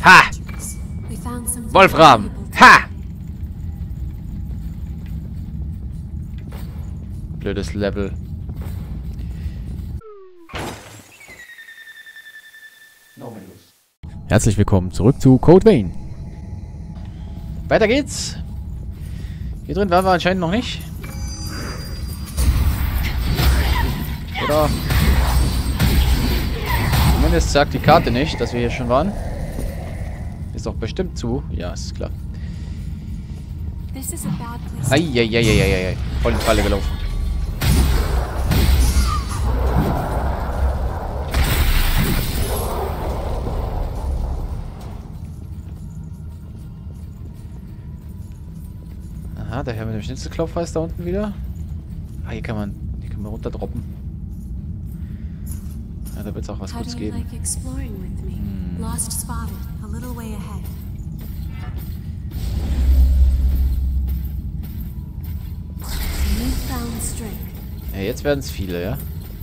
Ha! Wolfram! Ha! Blödes Level. Herzlich willkommen zurück zu Code Vein. Weiter geht's. Hier drin waren wir anscheinend noch nicht. Oder? Zumindest sagt die Karte nicht, dass wir hier schon waren. Ist doch bestimmt zu. Ja, ist klar. Eieieiei. Voll in die Falle gelaufen. Aha, der Herr mit dem Schnitzelklopfer ist da unten wieder. Ah, hier kann man runterdroppen. Ja, da wird es auch was Gutes geben. Ja, jetzt werden es viele, ja?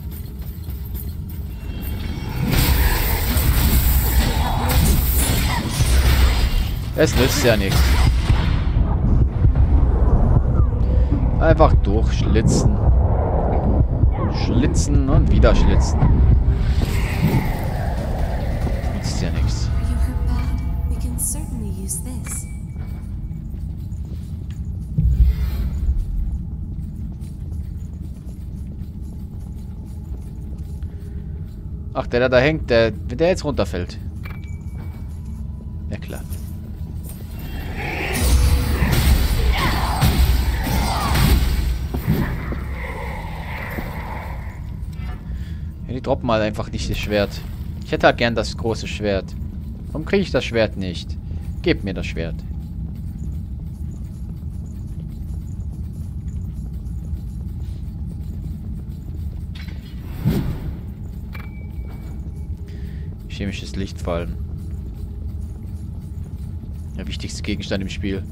Es nützt ja nichts. Einfach durchschlitzen. Schlitzen und wieder schlitzen. Nützt ja nichts. Ach, der da hängt, wenn der jetzt runterfällt. Ja klar. Ja, die droppen halt einfach nicht das Schwert. Ich hätte halt gern das große Schwert. Warum kriege ich das Schwert nicht? Gebt mir das Schwert. Chemisches Lichtfallen. Der wichtigste Gegenstand im Spiel.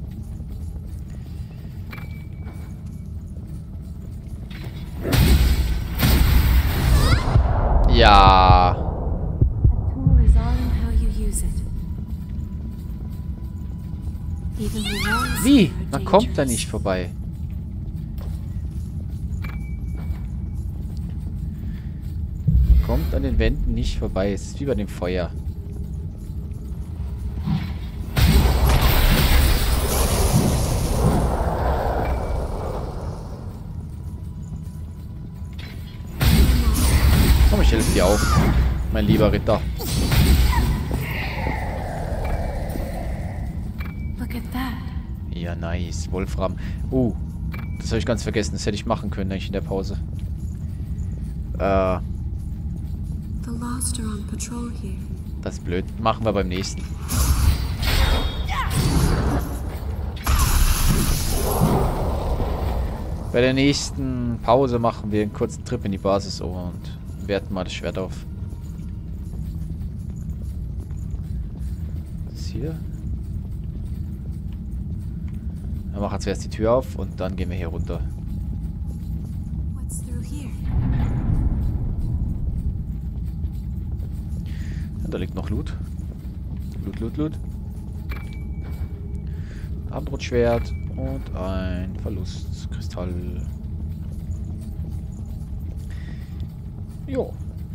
Ja. Wie? Man kommt da nicht vorbei. Kommt an den Wänden nicht vorbei. Es ist wie bei dem Feuer. Komm, ich helfe dir auf, mein lieber Ritter. Ja, nice. Wolfram. Das habe ich ganz vergessen. Das hätte ich machen können eigentlich in der Pause. Das ist blöd. Machen wir beim nächsten. Bei der nächsten Pause machen wir einen kurzen Trip in die Basis und werten mal das Schwert auf. Was ist hier? Wir machen zuerst die Tür auf und dann gehen wir hier runter. Da liegt noch Loot. Loot. Abendrotschwert und ein Verlustkristall. Jo.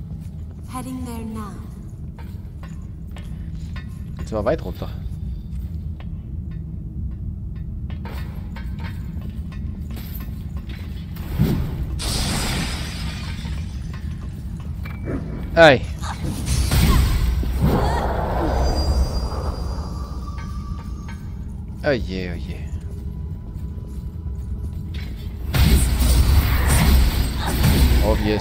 Jetzt war weit runter. Ei. Oh je, oh je. Obvious.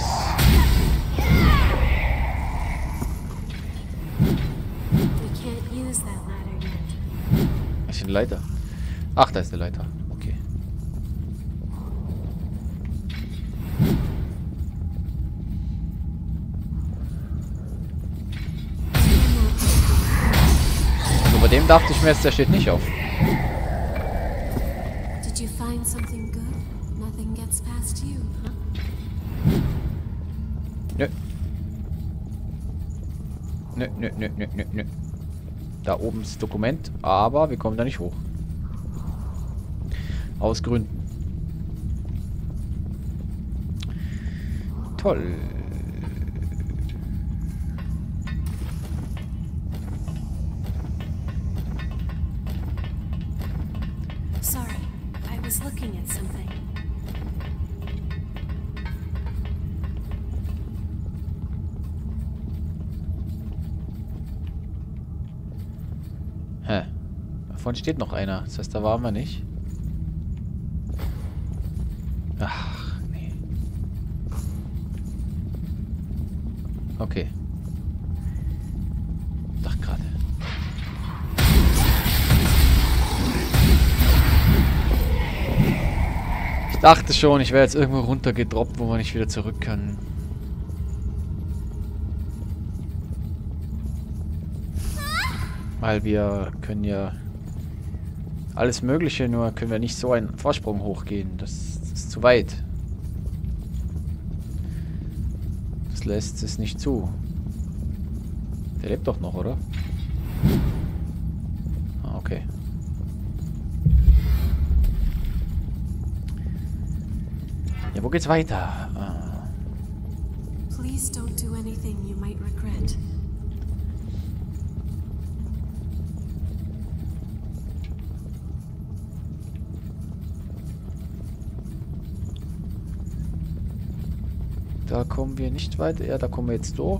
Was ist eine Leiter? Ach, da ist eine Leiter. Okay. Also bei dem dachte ich mir jetzt, der steht nicht auf. Did you find something good? Nothing gets past you, huh? Nö. Nö. Da oben ist das Dokument, aber wir kommen da nicht hoch. Aus Gründen. Toll. Sorry, I was looking at something. Hä? Davon steht noch einer. Das heißt, da waren wir nicht. Ach, nee. Okay. Dachte gerade. Ich dachte schon, ich wäre jetzt irgendwo runtergedroppt, wo man nicht wieder zurück kann. Weil wir können ja alles Mögliche, nur können wir nicht so einen Vorsprung hochgehen. Das ist zu weit. Das lässt es nicht zu. Der lebt doch noch, oder? Ah, okay. Ja, wo geht's weiter? Ah. Please don't do anything you might regret. Da kommen wir nicht weiter. Ja, da kommen wir jetzt durch.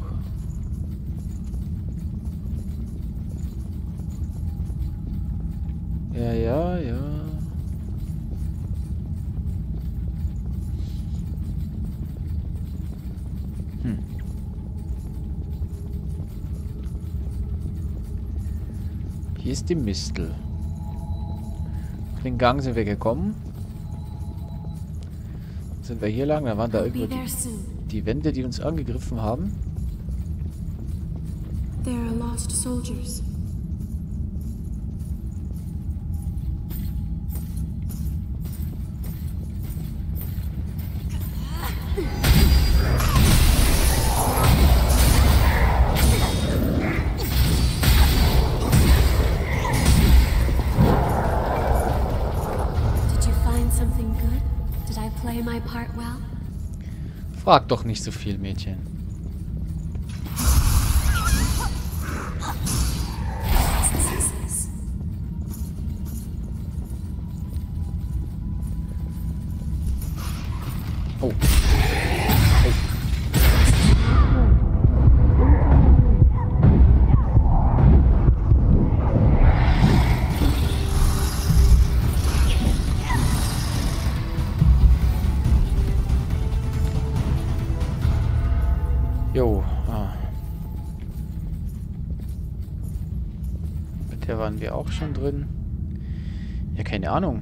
Ja, ja, ja. Hier ist die Mistel. Auf den Gang sind wir gekommen. Sind wir hier lang? Da waren da irgendwo die Wände, die uns angegriffen haben. There are lost soldiers. Frag doch nicht so viel, Mädchen. Oh. Jo, mit der waren wir auch schon drin. Ja, keine Ahnung.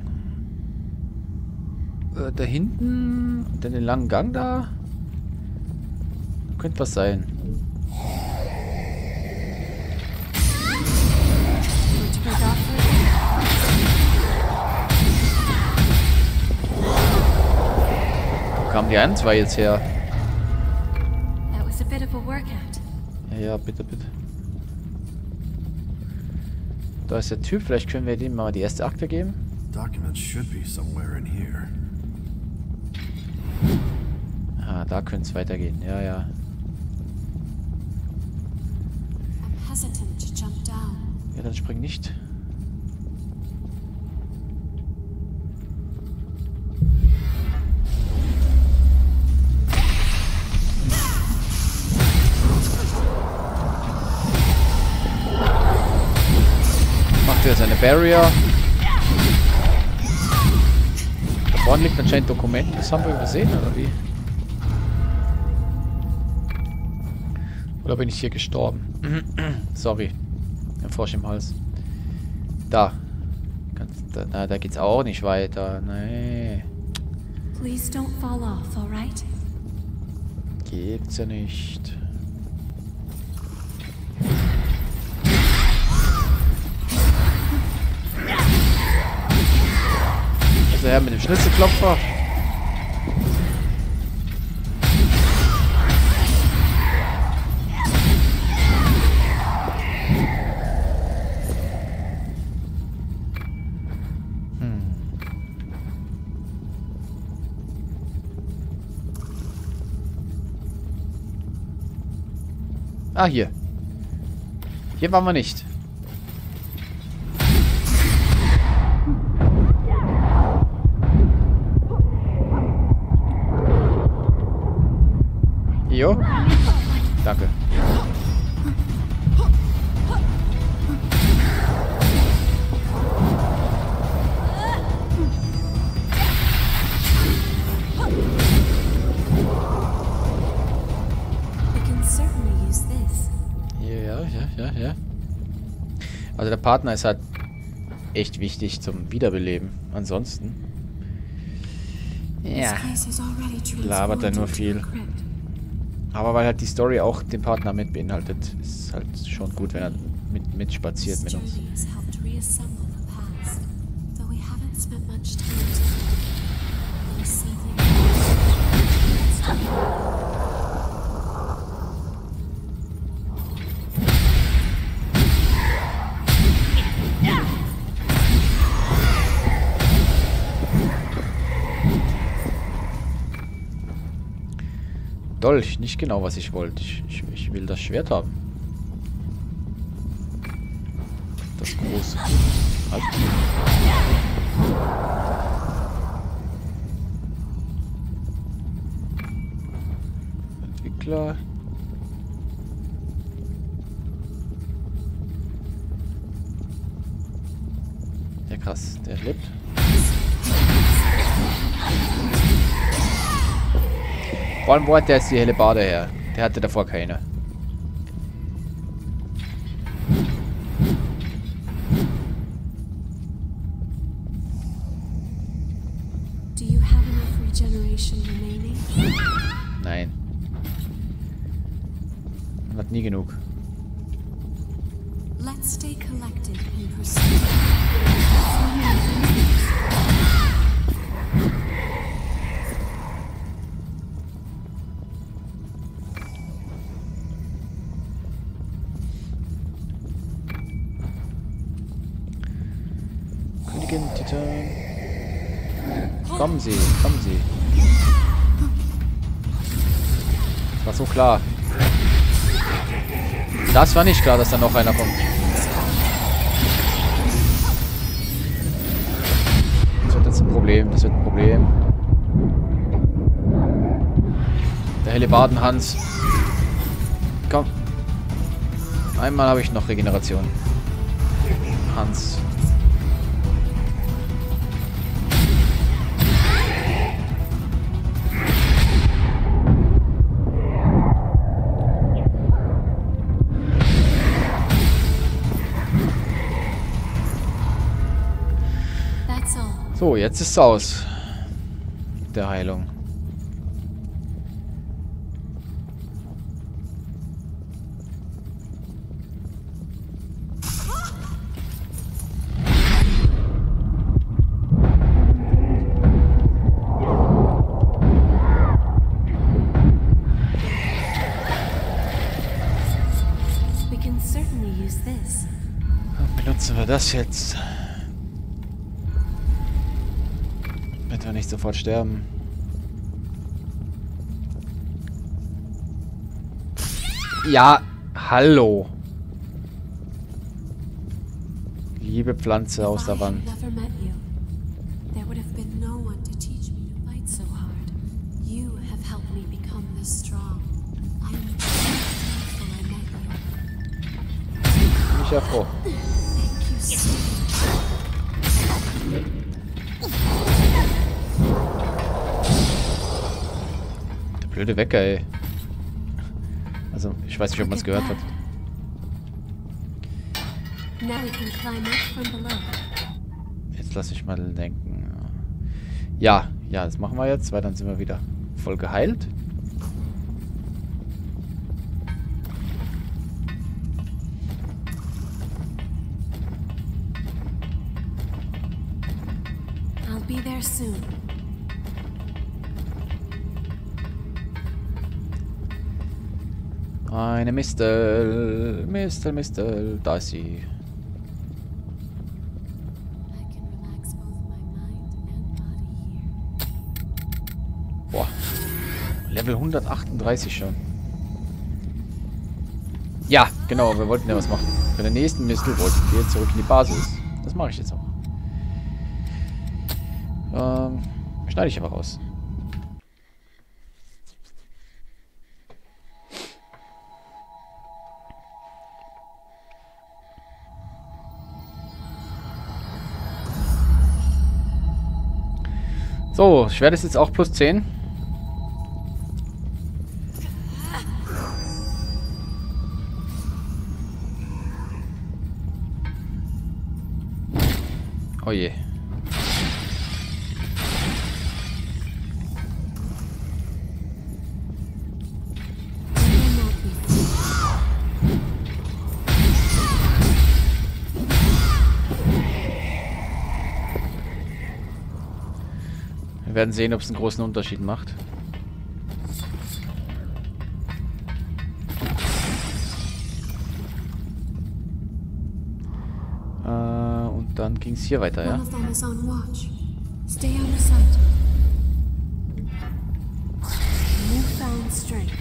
Da hinten, dann den langen Gang da. Könnte was sein. Wo kamen die anderen zwei jetzt her? Ja, ja, bitte, bitte. Da ist der Typ. Vielleicht können wir dem mal die erste Akte geben. Documents should be somewhere in here. Ah, da könnte es weitergehen. Ja, ja. I'm hesitant to jump down. Ja, dann spring nicht. Macht er seine Barrier. Da vorne liegt anscheinend ein Dokument. Das haben wir übersehen, oder wie? Oder bin ich hier gestorben? Sorry. Ein Frosch im Hals. Da. Na, da geht's auch nicht weiter. Nee. Please don't fall off, all right? Gibt's ja nicht. Also her mit dem Schnitzelklopfer. Ah, hier. Hier waren wir nicht. Jo. Danke. We can certainly use this. Ja. Also der Partner ist halt echt wichtig zum Wiederbeleben. Ansonsten... Ja. This place is already Labert er nur transformed viel. into a crypt. Aber weil halt die Story auch den Partner mit beinhaltet, ist halt schon gut, wenn er mitspaziert This mit uns. journey has helped reassemble the past, though we haven't spent much time together. We see Dolch, nicht genau, was ich wollte. Ich will das Schwert haben. Das große. Halt. Entwickler. Ja krass, der lebt. Vor allem, wo hat der jetzt die helle Bade her? Der hatte davor keine. Do you have enough regeneration remaining? Nein. Man hat nie genug. Let's stay collected and pursue. Königin Titan. Kommen Sie, kommen Sie. Das war so klar. Das war nicht klar, dass da noch einer kommt. Das wird jetzt ein Problem, das wird ein Problem. Der Hellebarden Hans. Komm. Einmal habe ich noch Regeneration. Hans. That's all. So, jetzt ist es aus. Der Heilung. We can certainly use this. Benutzen wir das jetzt. Damit wir nicht sofort sterben. Ja, hallo. Liebe Pflanze aus der If I had Wand. never met you, there would have been no one to teach me to fight so hard. You have helped me become this strong. I am thankful I met you. Bin ich ja froh. Thank you so much. Der blöde Wecker, ey. Also, ich weiß nicht, ob man es gehört hat. Now we can climb up from below. Jetzt lasse ich mal denken. Ja, das machen wir jetzt, weil dann sind wir wieder voll geheilt. I'll be there soon. Eine Mistel, da ist sie. I can relax both my mind and body here. Boah. Level 138 schon. Ja, genau, wir wollten ja was machen. Für den nächsten Mission wollten wir zurück in die Basis. Das mache ich jetzt auch. Schneide ich aber raus. So, Schwert ist jetzt auch plus 10. Oh je. Wir werden sehen, ob es einen großen Unterschied macht. Und dann ging es hier weiter, ja? One of them is on watch. Stay out of sight. Newfound strength.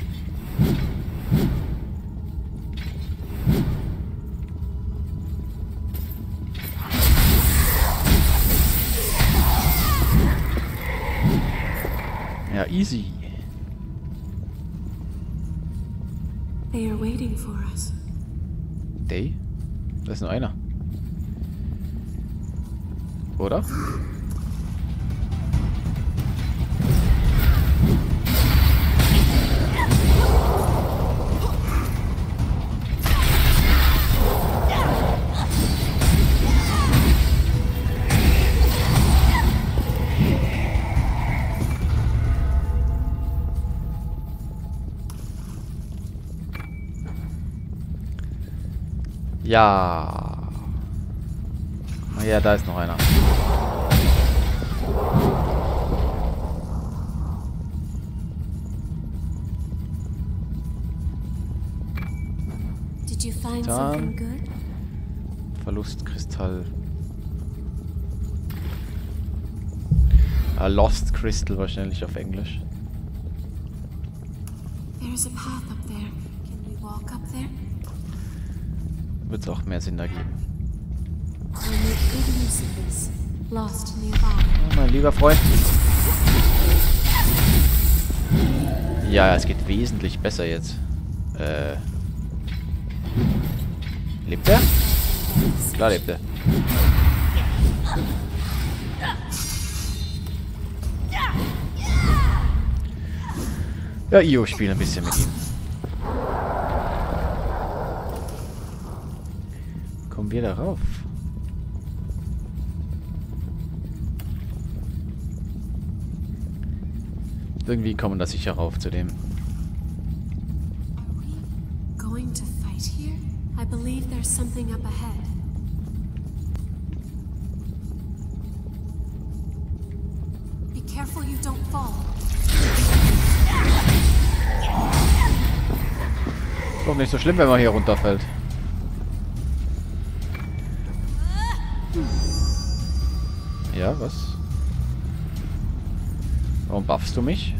Ja, easy. They are waiting for us. Day? Da ist nur einer. Oder? Ja. Ah ja, da ist noch einer. Did you find Dann- something good? Verlustkristall. Lost Crystal wahrscheinlich auf Englisch. There's a path up there. Can we walk up there? Wird es auch mehr Sinn ergeben. I'll make good use of this. Lost nearby. Oh, mein lieber Freund. Ja, es geht wesentlich besser jetzt. Lebt er? Klar lebt er. Ja, Io spielt ein bisschen mit ihm. Kommen wir da rauf? Irgendwie kommen da sicher rauf zu dem. Going to fight here? I believe there's something up ahead. Be careful you don't fall. Ist doch nicht so schlimm, wenn man hier runterfällt. Ja, was? Warum buffst du mich?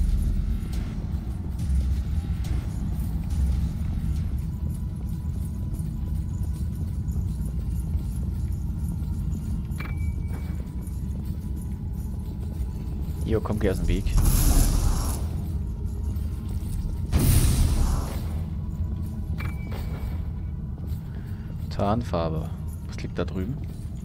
Jo, komm, geh aus dem Weg. Tarnfarbe. Was liegt da drüben?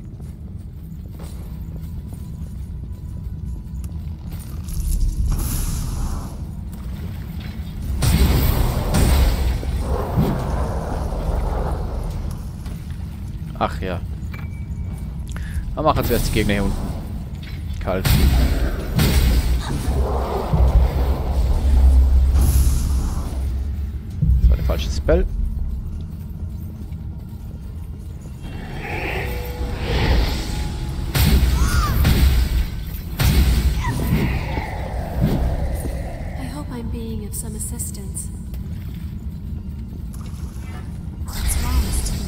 Ach ja. Dann machen wir zuerst die Gegner hier unten. Kalt. Das war der falsche Spell. I hope I'm being of some assistance. It's wise to be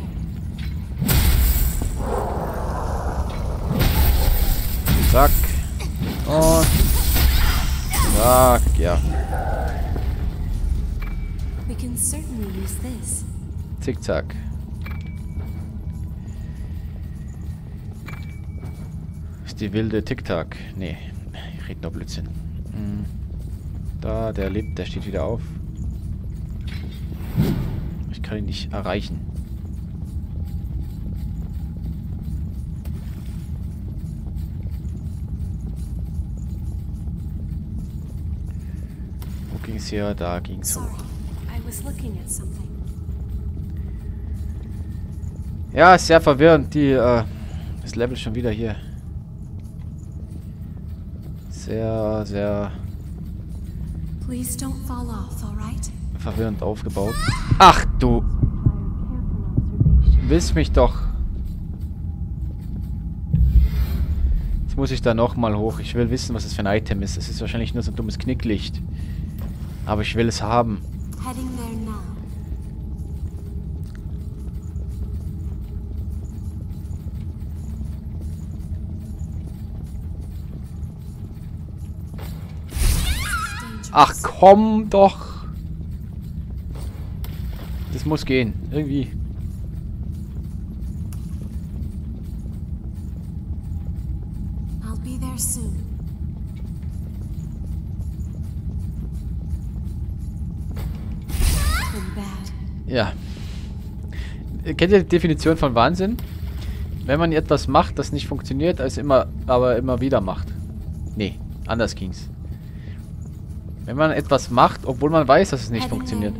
prepared. Zack. Und. Zack, ja. We can certainly use this. Zickzack. Ist die wilde Tic-Tac. Nee, ich rede nur Blödsinn. Da, der lebt, der steht wieder auf. Ich kann ihn nicht erreichen. Wo ging's hier? Da ging's hoch. Sorry, I was looking at something. Ja, ist sehr verwirrend. Das Level schon wieder hier. Sehr, sehr Please don't fall off, all right? verwirrend aufgebaut. Ach du willst mich doch. Jetzt muss ich da nochmal hoch. Ich will wissen, was das für ein Item ist. Es ist wahrscheinlich nur so ein dummes Knicklicht. Aber ich will es haben. Heading there now. Ach komm doch. Das muss gehen. Irgendwie. I'll be there soon. I'm bad. Ja. Kennt ihr die Definition von Wahnsinn? Wenn man etwas macht, das nicht funktioniert, aber immer wieder macht. Nee, anders ging's. Wenn man etwas macht, obwohl man weiß, dass es nicht funktioniert.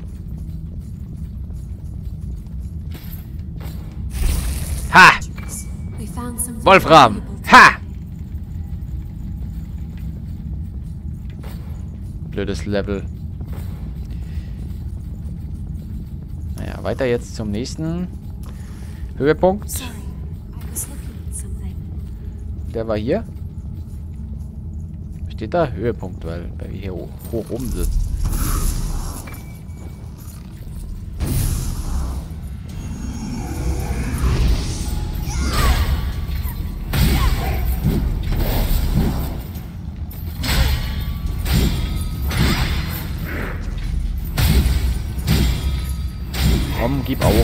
Ha! Wolfram! Ha! Blödes Level. Naja, weiter jetzt zum nächsten Höhepunkt. Der war hier. Steht da Höhepunkt, weil wir hier hoch oben sind. Komm, gib auf.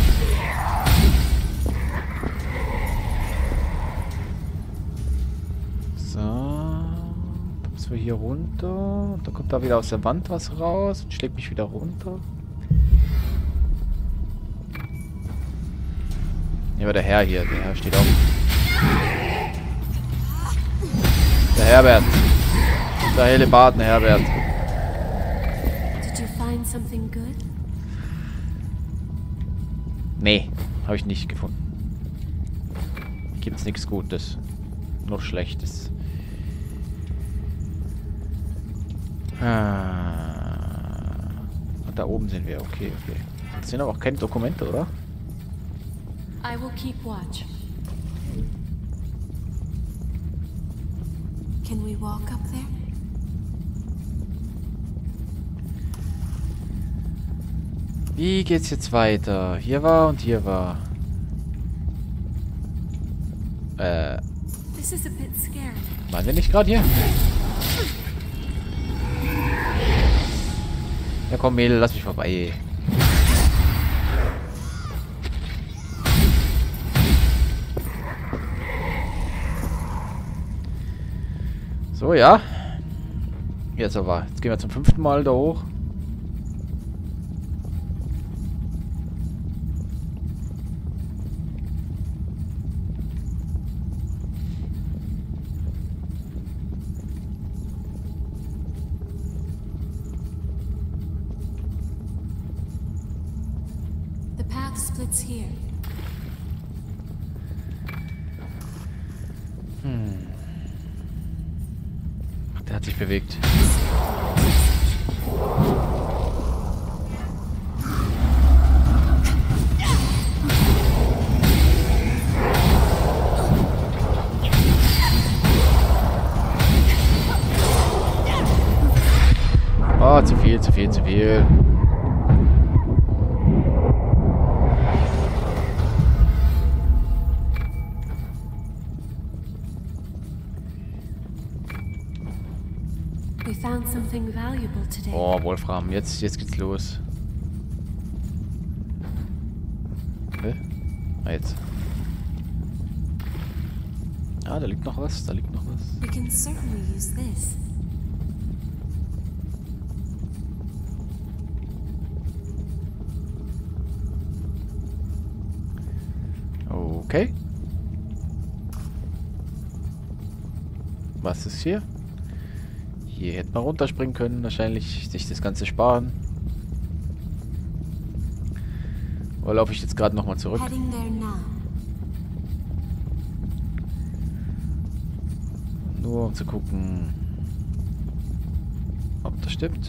Hier runter. Da kommt da wieder aus der Wand was raus und schlägt mich wieder runter. Ja, aber der Herr hier, der Herr steht auf. Der Herbert. Der Hellebarden Herbert. Did you find something good? Nee, habe ich nicht gefunden. Gibt's nichts Gutes. Nur Schlechtes. Und da oben sind wir. Okay, okay. Das sind aber auch keine Dokumente, oder? I will keep watch. Can we walk up there? Wie geht's jetzt weiter? Hier war und hier war. This is a bit scary. Waren wir nicht gerade hier? Ja komm Mädel, lass mich vorbei. So, ja. Jetzt aber. Jetzt gehen wir zum 5. Mal da hoch. The path splits here. Ach, der hat sich bewegt. Oh, zu viel, zu viel, zu viel. We found something valuable today. Oh, Wolfram, jetzt geht's los. Ah, jetzt. Ah, da liegt noch was, da liegt noch was. We can certainly use this. Okay. Was ist hier? Hier hätte man runterspringen können, wahrscheinlich sich das Ganze sparen. Oder laufe ich jetzt gerade nochmal zurück? Heading there now. Nur um zu gucken, ob das stimmt.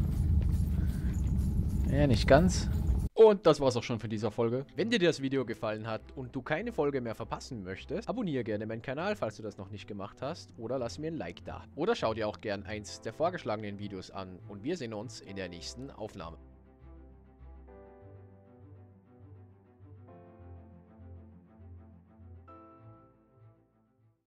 Ja, nicht ganz. Und das war's auch schon von dieser Folge. Wenn dir das Video gefallen hat und du keine Folge mehr verpassen möchtest, abonniere gerne meinen Kanal, falls du das noch nicht gemacht hast, oder lass mir ein Like da. Oder schau dir auch gern eins der vorgeschlagenen Videos an und wir sehen uns in der nächsten Aufnahme.